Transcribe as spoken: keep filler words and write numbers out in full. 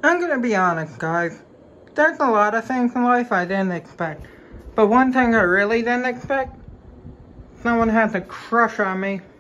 I'm gonna be honest, guys. There's a lot of things in life I didn't expect. But one thing I really didn't expect, someone has a crush on me.